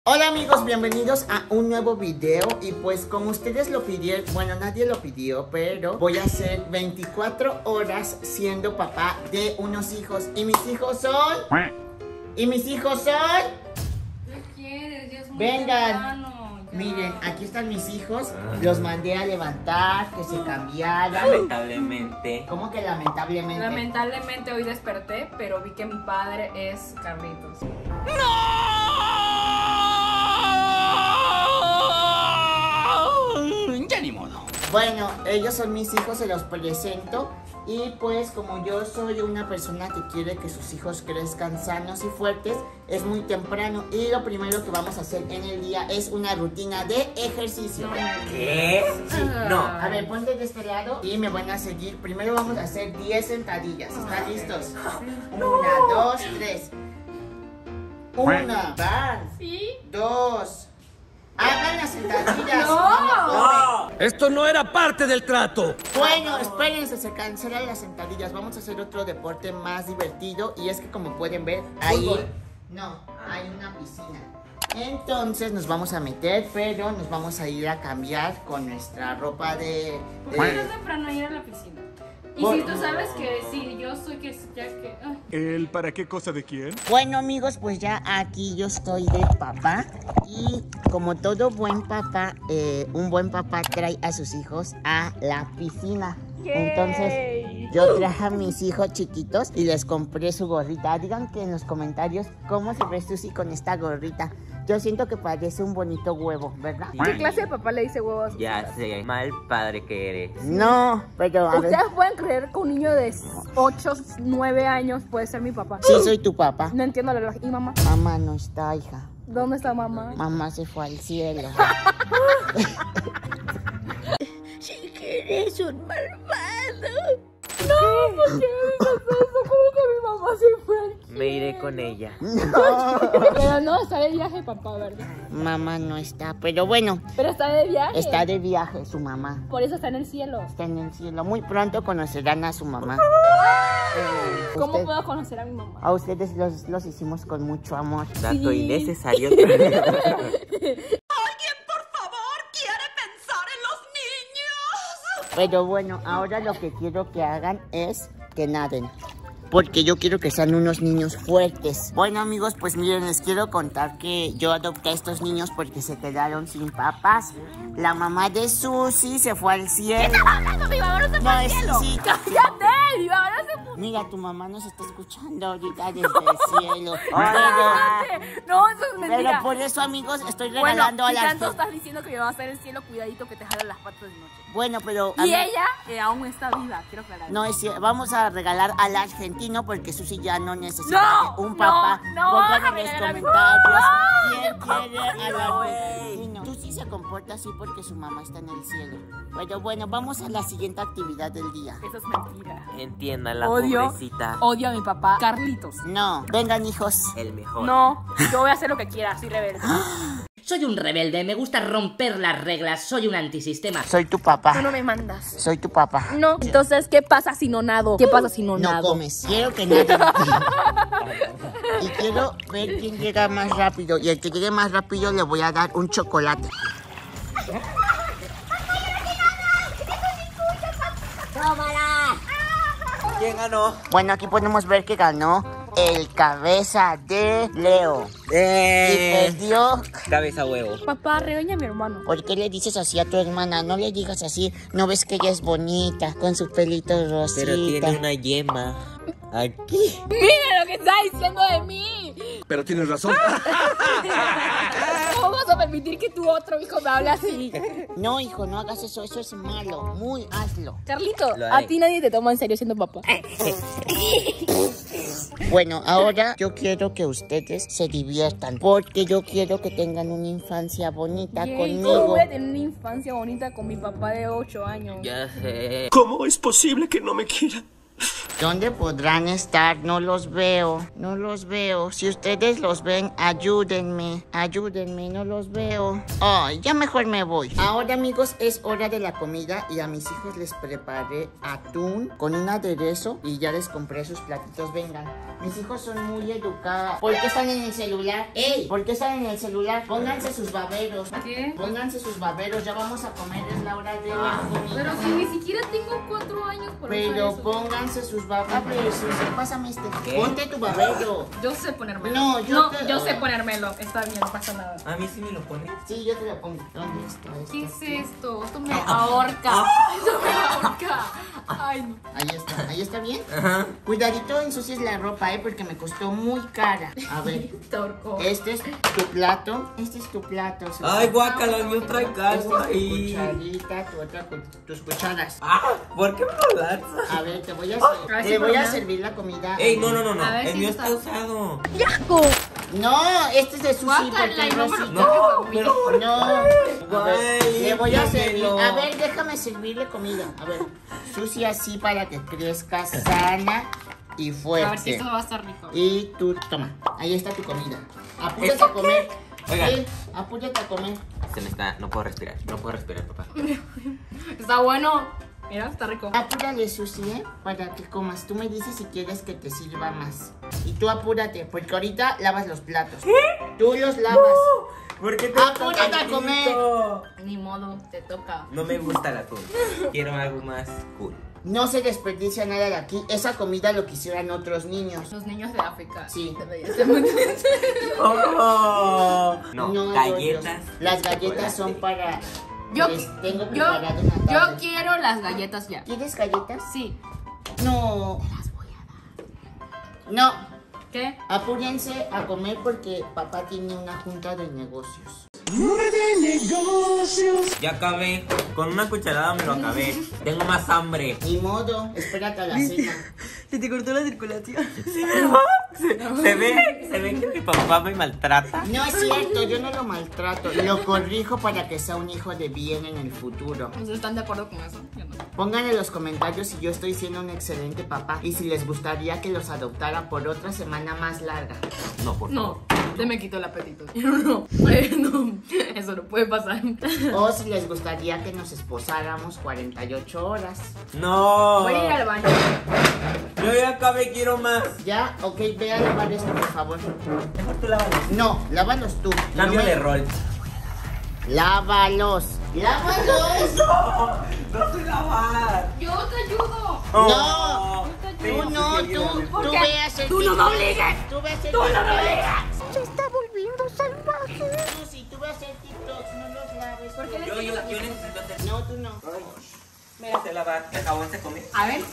Hola amigos, bienvenidos a un nuevo video. Y pues como ustedes lo pidieron, bueno, nadie lo pidió, pero voy a hacer 24 horas siendo papá de unos hijos. Y mis hijos son... ¿Qué quieres? Ya es muy vengan, temprano, ya. miren, aquí están mis hijos. Los mandé a levantar, que se cambiaran. Lamentablemente. ¿Cómo que lamentablemente? Lamentablemente hoy desperté, pero vi que mi padre es Carlitos. Ya ni modo. Bueno, ellos son mis hijos, se los presento. Y pues como yo soy una persona que quiere que sus hijos crezcan sanos y fuertes, es muy temprano y lo primero que vamos a hacer en el día es una rutina de ejercicio. ¿Qué? Sí. No. A ver, ponte de este lado y me van a seguir. Primero vamos a hacer 10 sentadillas. ¿Están listos? 1, 2, 3. 1, van. ¿Sí? 2. Hagan las sentadillas. No. Esto no era parte del trato. Bueno, espérense, se cancelan las sentadillas. Vamos a hacer otro deporte más divertido. Y es que como pueden ver, ahí no, hay una piscina. Entonces nos vamos a meter, pero nos vamos a ir a cambiar con nuestra ropa de... ¿Por qué no es temprano ir a la piscina? Y si tú sabes que sí, yo soy que ya que... ay. ¿El para qué cosa de quién? Bueno amigos, pues ya aquí yo estoy de papá. Y como todo buen papá, un buen papá trae a sus hijos a la piscina. Entonces yo traje a mis hijos chiquitos y les compré su gorrita. Digan que en los comentarios cómo se ve Susi con esta gorrita. Yo siento que parece un bonito huevo, ¿verdad? ¿Qué clase de papá le dice huevos? Ya sé, mal padre que eres. No, pero a ver. ¿Ustedes pueden creer que un niño de 8, 9 años puede ser mi papá? Sí, soy tu papá. No entiendo la lógica. ¿Y mamá? Mamá no está, hija. ¿Dónde está mamá? Mamá se fue al cielo. Sí que eres un malvado. No, ¿por qué dices eso? ¿Cómo que mi mamá se fue al cielo? Me iré con ella. Pero no, está de viaje papá, ¿verdad? Mamá no está, pero bueno, Pero está de viaje. está de viaje su mamá. Por eso está en el cielo. Está en el cielo. Muy pronto conocerán a su mamá. ¿Cómo Usted- puedo conocer a mi mamá? A ustedes los hicimos con mucho amor. Dato Sí. innecesario. Pero bueno, ahora lo que quiero que hagan es que naden. Porque yo quiero que sean unos niños fuertes. Bueno amigos, pues miren, les quiero contar que yo adopté a estos niños porque se quedaron sin papás. La mamá de Susi se fue al cielo. ¿Qué estás hablando? Mi mamá no se fue al cielo. Sí, ¡Cállate! Mi mamá no se fue. mira, tu mamá nos está escuchando ahorita desde el cielo. ¡Cállate! No, eso es mentira. Pero por eso amigos, estoy Bueno, regalando a si las... tanto estás diciendo que mi mamá va a estar en el cielo, cuidadito que te jala las patas de noche. Bueno, pero... Y ella aún está viva, quiero aclarar. No, vamos a regalar al argentino porque Susi ya no necesita No, un papá. no, Pongan vas a en los regalar a mi comentarios papá. quién quiere al No, argentino. Susi se comporta así porque su mamá está en el cielo. Pero bueno, vamos a la siguiente actividad del día. Eso es mentira. Entienda la Odio, pobrecita. odio a mi papá. Carlitos. No, vengan hijos. El mejor. No, yo voy a hacer lo que quiera, soy rebelde. Soy un rebelde, me gusta romper las reglas, soy un antisistema. Soy tu papá. Tú no me mandas. Soy tu papá. No, entonces, ¿qué pasa si no nado? ¿Qué pasa si no No nado? comes. Quiero que nadie. Y quiero ver quién llega más rápido. Y el que llegue más rápido le voy a dar un chocolate. ¿Quién ganó? Bueno, aquí podemos ver que ganó el cabeza de Leo. Y perdió. Cabeza huevo. Papá, regaña a mi hermano. ¿Por qué le dices así a tu hermana? No le digas así. ¿No ves que ella es bonita? Con su pelito rosita. Pero tiene una yema. Aquí. Mira lo que está diciendo de mí. Pero tienes razón. ¿Cómo vas a permitir que tu otro hijo me hable así? No, hijo, no hagas eso. Eso es malo. Muy, hazlo. Carlito, Lo a haré. ti nadie te toma en serio siendo papá. Bueno, ahora yo quiero que ustedes se diviertan. Porque yo quiero que tengan una infancia bonita ¿Cómo conmigo. voy a tener una infancia bonita con mi papá de 8 años? Ya sé. ¿Cómo es posible que no me quiera? ¿Dónde podrán estar? No los veo. No los veo. Si ustedes los ven, ayúdenme. Ayúdenme, no los veo. Ay, ya mejor me voy. Ahora, amigos, es hora de la comida y a mis hijos les preparé atún con un aderezo y ya les compré sus platitos. Vengan. Mis hijos son muy educados. ¿Por qué están en el celular? ¡Ey! ¿Por qué están en el celular? Pónganse sus baberos. ¿Qué? Pónganse sus baberos. Ya vamos a comer. Es la hora de la comida. Pero si ni siquiera tengo 4 años por Pero eso. pónganse sus baberos. Pásame este. ¿Qué? Ponte tu babero. Yo sé ponérmelo. No, yo sé ponérmelo. Está bien, no pasa nada. A mí sí me lo pones. Sí, yo te lo pongo. ¿Dónde está esto? ¿Qué es esto? Esto me ahorca. Esto me ahorca. Ay, no. Ahí está bien. Ajá. Cuidadito ensucies la ropa, porque me costó muy cara. A ver, Te ahorcó. este es tu plato. Este es tu plato. Ay, guácala, el mío trae Esta caldo es tu ahí. cucharita, tu otra, tus cucharas. Ah, ¿por qué me lo lanzas? A ver, te voy a, ver si te voy a bromea. servir la comida. Ey, no, no, no, no. A ver El si mío está- está usado. No, este es de Susi Guácala, porque es y no me lo rosita. No, pero. No, a ver, Ay, le voy a ya servir. me lo- A ver, déjame servirle comida. A ver, Susi así para que crezca sana y A ver si fuerte. esto va a estar rico. Y tú, toma, ahí está tu comida. Apúrate ¿Eso a comer. Oigan. Sí, apúrate a comer. Se me está. No puedo respirar. No puedo respirar, papá. Está bueno. Mira, está rico. Apúrale, Susi, para que comas. Tú me dices si quieres que te sirva más. Y tú apúrate, porque ahorita lavas los platos. ¿Qué? Tú los lavas. ¿Por qué Apúrate a comer. Ni modo, te toca. No me gusta el atún. Quiero algo más cool. No se desperdicia nada de aquí. Esa comida lo quisieran otros niños. Los niños de África. Sí. Oh. No, galletas. Las galletas son para... Yo, les tengo yo, preparado una yo tarde. quiero las galletas ya. ¿Quieres galletas? Sí. No. Te las voy a dar. No. ¿Qué? Apúrense a comer porque papá tiene una junta de negocios. Ya acabé. Con una cucharada me lo acabé. Tengo más hambre. Ni modo, espérate a la cena. Se te cortó la circulación. Se ve que mi papá me maltrata. No es cierto, yo no lo maltrato. Lo corrijo para que sea un hijo de bien en el futuro. ¿Ustedes están de acuerdo con eso? Yo no. Pongan en los comentarios si yo estoy siendo un excelente papá y si les gustaría que los adoptara por otra semana más larga. No, por favor. No, se me quitó el apetito. No, no, eso no puede pasar. O si les gustaría que nos esposáramos 48 horas. No. Voy a ir al baño. Yo ya acabé, quiero más. ¿Ya? Ok, ve a lavar esto, por favor. Mejor tú lávalos. No, lávalos tú. Cambio No me- de rol. Lávalos. ¡Lávalos! No sé lavar. Yo te ayudo. No. Sí, Tú no, sí, ayúdame. tú ¿Por qué? ve a hacer Tú no me obligues. Tú ve a hacer Tú no me TikToks. obligues. Se está volviendo salvaje. Susi, tú ve a hacer TikToks, no los laves. ¿Por qué le Yo sigues necesito hacer. No, tú no. Me sé lavar. ¿El jabón se come? A ver.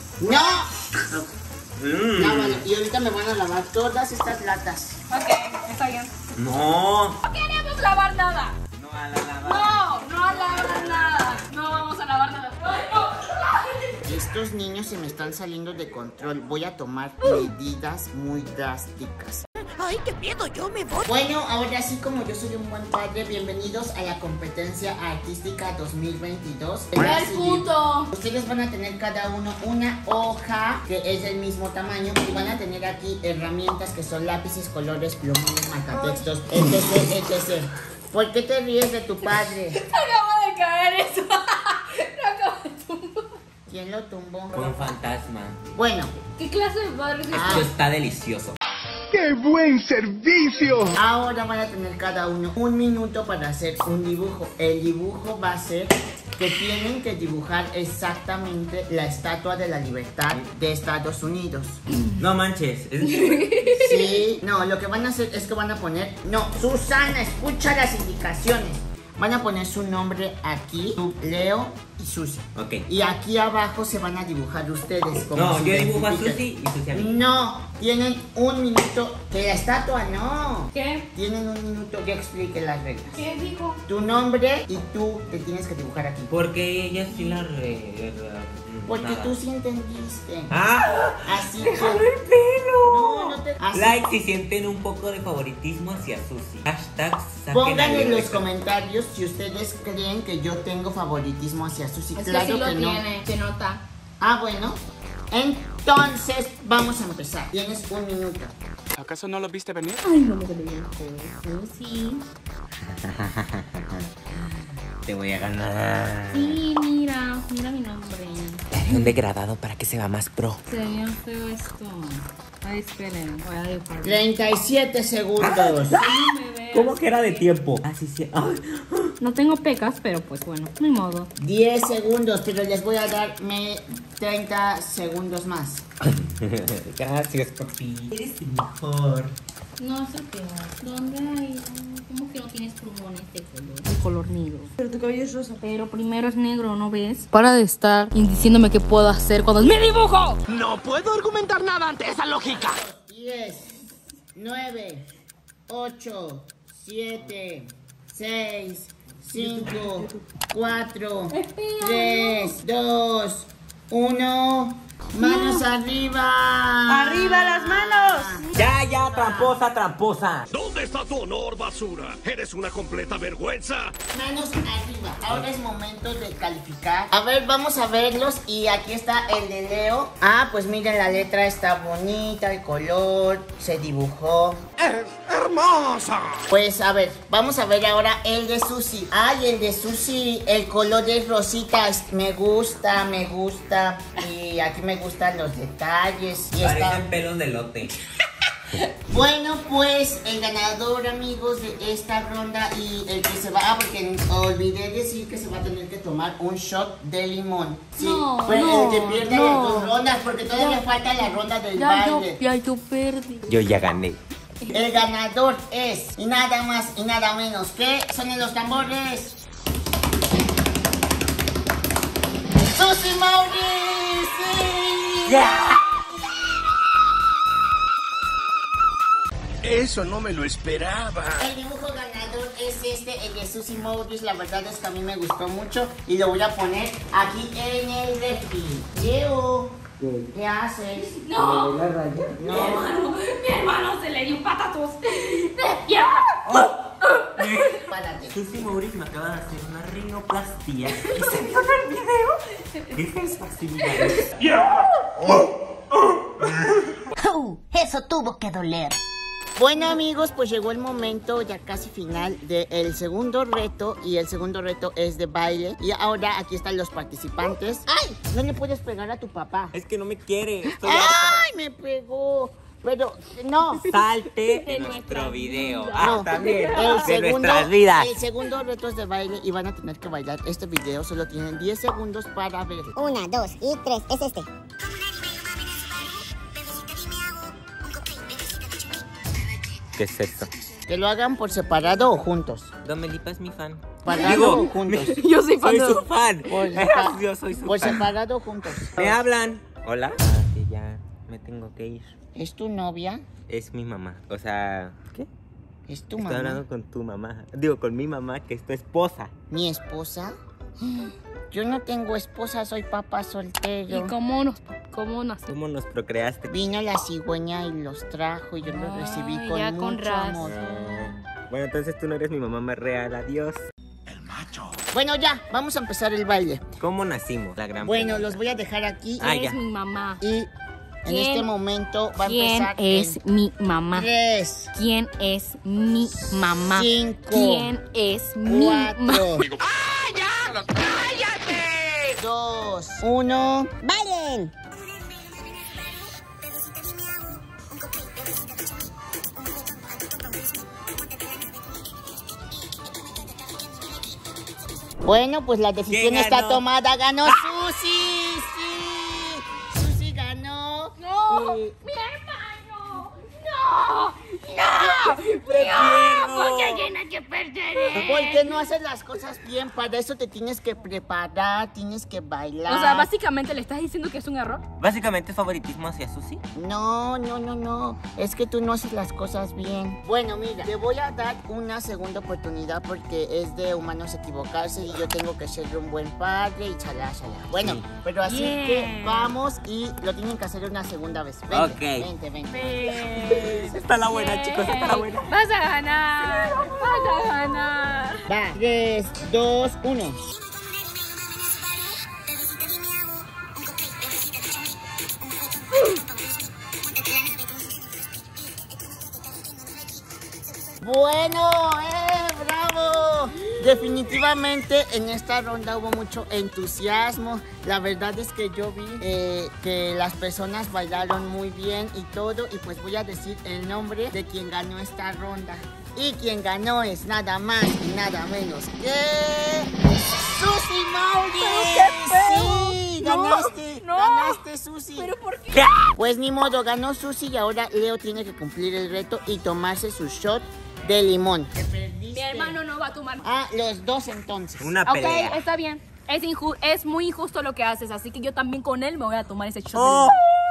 ¡No! Lávalo. Y ahorita me van a lavar todas estas latas. Ok, está bien. No. No queremos lavar nada. No a la lavar. No lavar nada. No vamos a lavar nada. Ay, no. Estos niños se me están saliendo de control. Voy a tomar medidas muy drásticas. Ay, qué miedo, yo me voy. Bueno, ahora sí, como yo soy un buen padre, bienvenidos a la competencia artística 2022. ¡El puto! Ustedes van a tener cada uno una hoja que es del mismo tamaño y van a tener aquí herramientas que son lápices, colores, plumones, marcatextos, etc, etc. ¿Por qué te ríes de tu padre? Acaba de caer eso. Lo acabo de tumbar. ¿Quién lo tumbó? Un fantasma. Bueno, ¿Qué clase de padre es Ah. Esto está delicioso. ¡Qué buen servicio! ahora van a tener cada uno un minuto para hacer un dibujo. El dibujo va a ser que tienen que dibujar exactamente la Estatua de la Libertad de Estados Unidos. No manches. Sí, no, lo que van a hacer es que van a poner... No, Susana, escucha las indicaciones. Van a poner su nombre aquí, tú, Leo y Susi. Ok. Y aquí abajo se van a dibujar ustedes. como No, se yo dibujo a identifiquen. Susi y Susi a mí. No, tienen un minuto. Que la estatua no. ¿Qué? Tienen un minuto, yo expliqué las reglas. ¿Qué dijo? Tu nombre y tú te tienes que dibujar aquí. Porque ella sí la Porque nada. tú sí entendiste. ¡Ah! Así que... ¡Pelo! No, no te... Así. Like si sienten un poco de favoritismo hacia Susi. Hashtag saquen Pongan a en los Rebeca. comentarios si ustedes creen que yo tengo favoritismo hacia Susi. Es Claro que sí lo que no. tiene, se nota. Ah, bueno. Entonces, vamos a empezar. Tienes un minuto. ¿Acaso no lo viste venir? Ay, no me creía. Sí. Te voy a ganar. Sí, mira mi nombre. Le haré un degradado para que se vea más pro. Se ve bien feo esto. Ay, esperen, voy a dibujar. 37 segundos. ¿Cómo que era de tiempo? Así sí. Ay. No tengo pecas, pero pues bueno, ni modo. 10 segundos, pero les voy a dar 30 segundos más. Gracias, papi. Eres el mejor. No sé qué. ¿Dónde hay? ¿Cómo que no tienes plumones de color? De color negro. Pero tu cabello es rosa. Pero primero es negro, ¿no ves? Para de estar diciéndome qué puedo hacer cuando es mi dibujo. No puedo argumentar nada ante esa lógica. 10, 9, 8, 7, 6, 5, 4, 3, 2, 1. ¡Manos arriba! ¡Arriba las manos! Ya, tramposa. ¿Dónde está tu honor, basura? Eres una completa vergüenza. Manos arriba. Ahora es momento de calificar. A ver, vamos a verlos. Y aquí está el de Leo. Ah, pues miren, la letra está bonita, el color, se dibujó. ¡Hermosa! Pues a ver, vamos a ver ahora el de Susi. Ay, el de Susi, el color de rositas, me gusta. Y aquí me gustan los detalles. Y Parecen pelos de lote. Bueno, pues el ganador, amigos, de esta ronda y el que se va, porque olvidé decir que se va a tener que tomar un shot de limón. Sí, No, pues no, el que pierda no. las 2 rondas, porque todavía falta la ronda del baile. Ya yo perdí. Yo ya gané. El ganador es, y nada más y nada menos que, sonen los tambores, ¡Susi Mauri! ¡Sí! ¡Ya! Eso no me lo esperaba. El dibujo ganador es este, el de Susi Mauri. La verdad es que a mí me gustó mucho y lo voy a poner aquí en el refri. Leo, ¿qué haces? No. ¿Le ves la raya? No. Mi hermano se le dio un patatús. ¡Despierta! Párate. Susi Maurice me acaba de hacer una rinoplastia. ¿Y se vio en el video? ¿Qué es facilidad? Eso tuvo que doler. Bueno, amigos, pues llegó el momento ya casi final del segundo reto. Y el segundo reto es de baile. Y ahora aquí están los participantes. ¡Ay! No le puedes pegar a tu papá. Es que no me quiere. Estoy ¡Ay! Me pegó. Pero, no. Salte de nuestro video. No, También. el De nuestras vidas. El segundo reto es de baile y van a tener que bailar este video. Solo tienen 10 segundos para ver. 1, 2 y 3, es este. ¿Qué es eso? Que lo hagan por separado o juntos. Domelipa es mi fan. Separado o juntos. Yo soy fan Soy de... su fan. Por, Yo soy su por fan. separado o juntos. Me hablan. Hola. Que ya me tengo que ir. ¿Es tu novia? Es mi mamá. O sea, ¿qué? ¿Es tu Estoy mamá? hablando con tu mamá. Digo, con mi mamá, que es tu esposa. ¿Mi esposa? Yo no tengo esposa, soy papá soltero. ¿Y cómo nació? ¿Cómo nos procreaste? Vino la cigüeña y los trajo y yo los recibí con ya mucho con razón. amor. Bueno, entonces tú no eres mi mamá más real. Adiós. Bueno, ya, vamos a empezar el baile. ¿Cómo nacimos? La gran Bueno, pregunta. los voy a dejar aquí Ah, Eres ya. mi mamá. y en ¿Quién- este momento va a ¿Quién empezar es mi mamá? 3, ¿Quién es mi mamá? 5, ¿Quién es mi 4, mamá? 2, 1. ¡Bailen! Bueno, pues la decisión ¿Quién está ganó? tomada. Ganó Susi, sí. Susi ganó. ¡No! Y- ¡Mi hermano! ¡No! ¡No! Pierdo. ¿Por qué tienes que perder? Porque no haces las cosas bien, para eso te tienes que preparar, tienes que bailar. O sea, básicamente le estás diciendo que es un error. Básicamente es favoritismo hacia Susi. No, es que tú no haces las cosas bien. Bueno, mira, te voy a dar una segunda oportunidad porque es de humanos equivocarse y yo tengo que ser un buen padre y chalá. Bueno, Sí. pero así Bien. que vamos y lo tienen que hacer una segunda vez. Vente, Ok. vente. Está la buena, chicos, está la buena. Vas a ganar. Vas a ganar. Va, 3, 2, 1. Bueno, bravo. Definitivamente en esta ronda hubo mucho entusiasmo. La verdad es que yo vi que las personas bailaron muy bien y todo. Y pues voy a decir el nombre de quien ganó esta ronda. Y quien ganó es nada más y nada menos que Susi Mauri. Sí, ganaste Susi. ¿Pero por qué? Pues ni modo, ganó Susi y ahora Leo tiene que cumplir el reto y tomarse su shot de limón. ¿Te perdiste? Mi hermano no va a tomar. Ah, los dos entonces. Una pelea. Ok, está bien. Es muy injusto lo que haces, así que yo también con él me voy a tomar ese shot. Oh.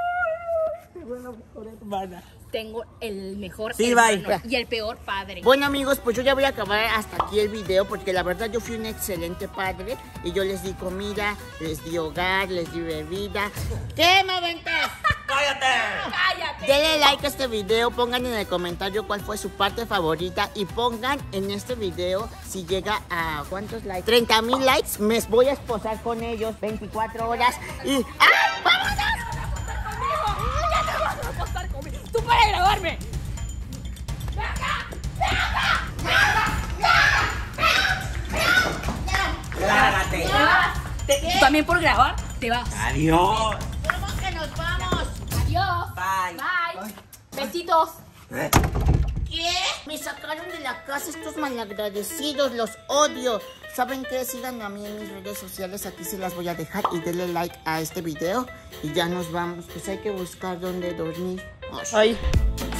Tengo el mejor Sí, hermano bye. y el peor padre. Bueno amigos, pues yo ya voy a acabar hasta aquí el video porque la verdad yo fui un excelente padre y yo les di comida, les di hogar, les di bebida. ¿Qué me aventas? ¡Cállate! Denle like a este video, pongan en el comentario cuál fue su parte favorita y pongan en este video si llega a ¿cuántos likes? 30,000 likes, me voy a esposar con ellos 24 horas y ¡ay, vámonos! ¡Ya te vas a acostar conmigo! ¡Tú para de grabarme! Lárgate. ¿Tú también por grabar? Te vas. Adiós. ¿Cómo que nos vamos? Adiós. Bye. Bye. Besitos. ¿Qué? Me sacaron de la casa estos malagradecidos, los odio. ¿Saben qué? Síganme a mí en mis redes sociales, aquí se las voy a dejar y denle like a este video. Y ya nos vamos, pues hay que buscar dónde dormir. Ay.